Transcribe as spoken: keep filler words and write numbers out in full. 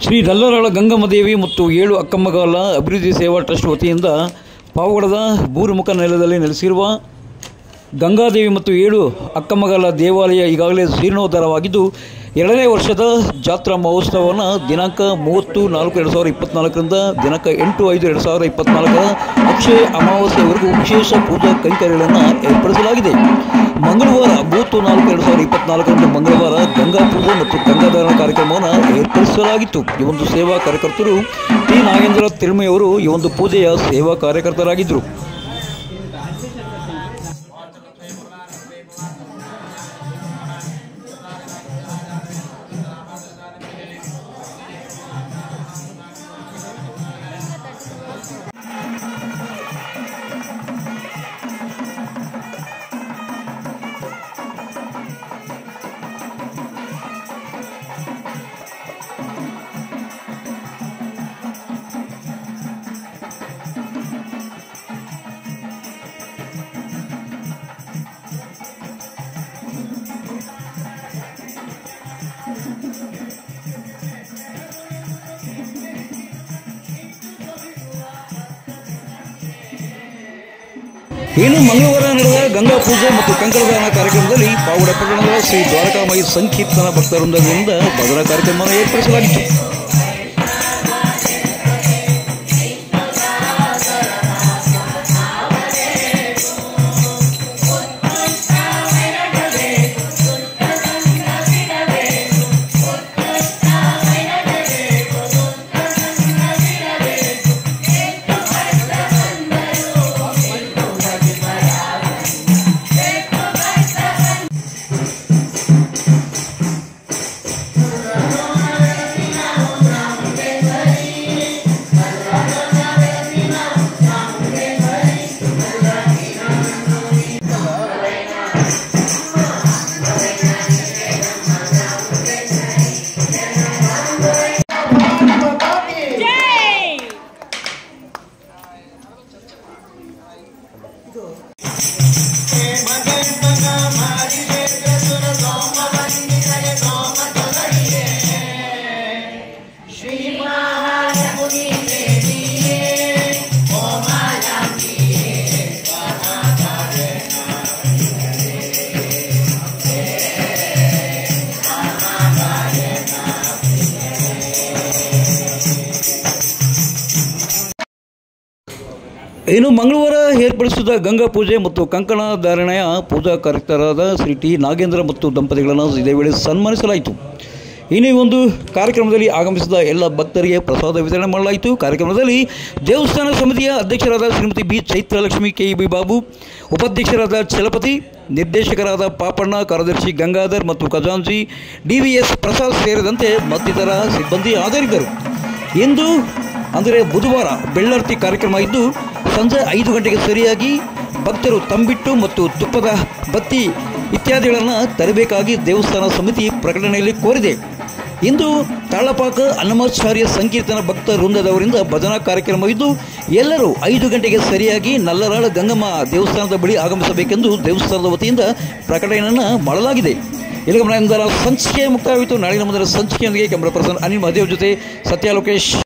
ಶ್ರೀ ನಲ್ಲರಾಳ ಗಂಗಮ್ಮದೇವಿ ಮತ್ತು ಏಳು ಅಕ್ಕಮ್ಮಗಳ ಅಭಿವೃದ್ಧಿ ಸೇವಾ ಟ್ರಸ್ಟ್ ವತಿಯಿಂದ ಪಾವಗಡದ ಮೂರುಮುಖ ನೆಲದಲ್ಲಿ ನೆಲೆಸಿರುವ ಗಂಗಾದೇವಿ ಮತ್ತು ಏಳು ಅಕ್ಕಮ್ಮಗಳ ದೇವಾಲಯ ಈಗಾಗಲೇ ಜೀರ್ಣೋದ್ಧಾರವಾಗಿದ್ದು ಎರಡನೇ ವರ್ಷದ ಜಾತ್ರಾ ಮಹೋತ್ಸವವನ್ನು ದಿನಾಂಕ ಮೂವತ್ತು ನಾಲ್ಕು ಎರಡು ಸಾವಿರದ ಇಪ್ಪತ್ತ್ನಾಲ್ಕರಿಂದ ದಿನಾಂಕ ಎಂಟು ಐದು ಎರಡು ಸಾವಿರದ ಇಪ್ಪತ್ತ್ನಾಲ್ಕರ ಅಕ್ಷಯ ಅಮಾವಾಸ್ಯೆವರೆಗೂ ವಿಶೇಷ ಪೂಜಾ ಕೈಂಕರ್ಯಗಳನ್ನು ಏರ್ಪಡಿಸಲಾಗಿದೆ. ಮಂಗಳವಾರ ಮೂವತ್ತು ನಾಲ್ಕು ಎರಡು ಸಾವಿರದ ಇಪ್ಪತ್ತ್ನಾಲ್ಕರಂದು ಮಂಗಳವಾರ ಗಂಗಾ ಪೂಜೆ ಮತ್ತು ಗಂಗಾಧಾರಣ ಕಾರ್ಯಕ್ರಮವನ್ನು ಏರ್ಪಡಿಸಲಾಗಿತ್ತು. ಈ ಒಂದು ಸೇವಾ ಕಾರ್ಯಕರ್ತರು ಟಿ ನಾಗೇಂದ್ರ ತಿರುಮೆಯವರು ಈ ಒಂದು ಪೂಜೆಯ ಸೇವಾ ಕಾರ್ಯಕರ್ತರಾಗಿದ್ದರು. ಇನ್ನು ಮಂಗಳವಾರ ನಡೆದ ಗಂಗಾ ಪೂಜೆ ಮತ್ತು ಕಂಕಣದಾನ ಕಾರ್ಯಕ್ರಮದಲ್ಲಿ ಪಾವಗಡ ಪಟ್ಟಣದ ಶ್ರೀ ದ್ವಾರಕಾಮಾಯಿ ಸಂಕೀರ್ತನ ಭಕ್ತವೃಂದದಿಂದ ಭಜನಾ ಕಾರ್ಯಕ್ರಮವನ್ನು ಏರ್ಪಡಿಸಲಾಗಿತ್ತು. ಇನ್ನು ಮಂಗಳವಾರ ಏರ್ಪಡಿಸಿದ ಗಂಗಾ ಪೂಜೆ ಮತ್ತು ಕಂಕಣ ಧಾರಣೆಯ ಪೂಜಾ ಕಾರ್ಯಕರ್ತರಾದ ಶ್ರೀ ಟಿ ನಾಗೇಂದ್ರ ಮತ್ತು ದಂಪತಿಗಳನ್ನು ಇದೇ ವೇಳೆ ಸನ್ಮಾನಿಸಲಾಯಿತು. ಇನ್ನು ಈ ಒಂದು ಕಾರ್ಯಕ್ರಮದಲ್ಲಿ ಆಗಮಿಸಿದ ಎಲ್ಲ ಭಕ್ತರಿಗೆ ಪ್ರಸಾದ ವಿತರಣೆ ಮಾಡಲಾಯಿತು. ಕಾರ್ಯಕ್ರಮದಲ್ಲಿ ದೇವಸ್ಥಾನ ಸಮಿತಿಯ ಅಧ್ಯಕ್ಷರಾದ Shrimati B Chaitralakshmi K E B Babu, ಉಪಾಧ್ಯಕ್ಷರಾದ ಚಲಪತಿ, ನಿರ್ದೇಶಕರಾದ ಪಾಪಣ್ಣ, ಕಾರ್ಯದರ್ಶಿ ಗಂಗಾಧರ್ ಮತ್ತು ಖಜಾಂಚಿ ಡಿ ವಿ ಎಸ್ ಪ್ರಸಾದ್ ಸೇರಿದಂತೆ ಮತ್ತಿತರ ಸಿಬ್ಬಂದಿ ಹಾಜರಿದ್ದರು. ಇಂದು ಅಂದರೆ ಬುಧವಾರ ಬೆಳ್ಳಾರತಿ ಕಾರ್ಯಕ್ರಮ ಇದ್ದು ಸಂಜೆ ಐದು ಗಂಟೆಗೆ ಸರಿಯಾಗಿ ಭಕ್ತರು ತಂಬಿಟ್ಟು ಮತ್ತು ತುಪ್ಪದ ಬತ್ತಿ ಇತ್ಯಾದಿಗಳನ್ನು ತರಬೇಕಾಗಿ ದೇವಸ್ಥಾನ ಸಮಿತಿ ಪ್ರಕಟಣೆಯಲ್ಲಿ ಕೋರಿದೆ. ಇಂದು ತಾಳಪಾಕ ಅನ್ನಮಾಚಾರ್ಯ ಸಂಕೀರ್ತನ ಭಕ್ತ ವೃಂದದವರಿಂದ ಭಜನಾ ಕಾರ್ಯಕ್ರಮವಿದ್ದು ಎಲ್ಲರೂ ಐದು ಗಂಟೆಗೆ ಸರಿಯಾಗಿ ನಲ್ಲರಾಳ ಗಂಗಮ್ಮ ದೇವಸ್ಥಾನದ ಬಳಿ ಆಗಮಿಸಬೇಕೆಂದು ದೇವಸ್ಥಾನದ ವತಿಯಿಂದ ಪ್ರಕಟಣೆಯನ್ನು ಮಾಡಲಾಗಿದೆ. ಇಲ್ಲಿ ಗಮನ ಸಂಚಿಕೆ ಮುಕ್ತಾಯವಿತ್ತು. ನಾಳಿನ ಮುಂದಿನ ಸಂಚಿಕೆಯೊಂದಿಗೆ ಕ್ಯಾಮರಾ ಪರ್ಸನ್ ಅನಿಲ್ ಮಹದೇವ್ ಜೊತೆ ಸತ್ಯ ಲೋಕೇಶ್.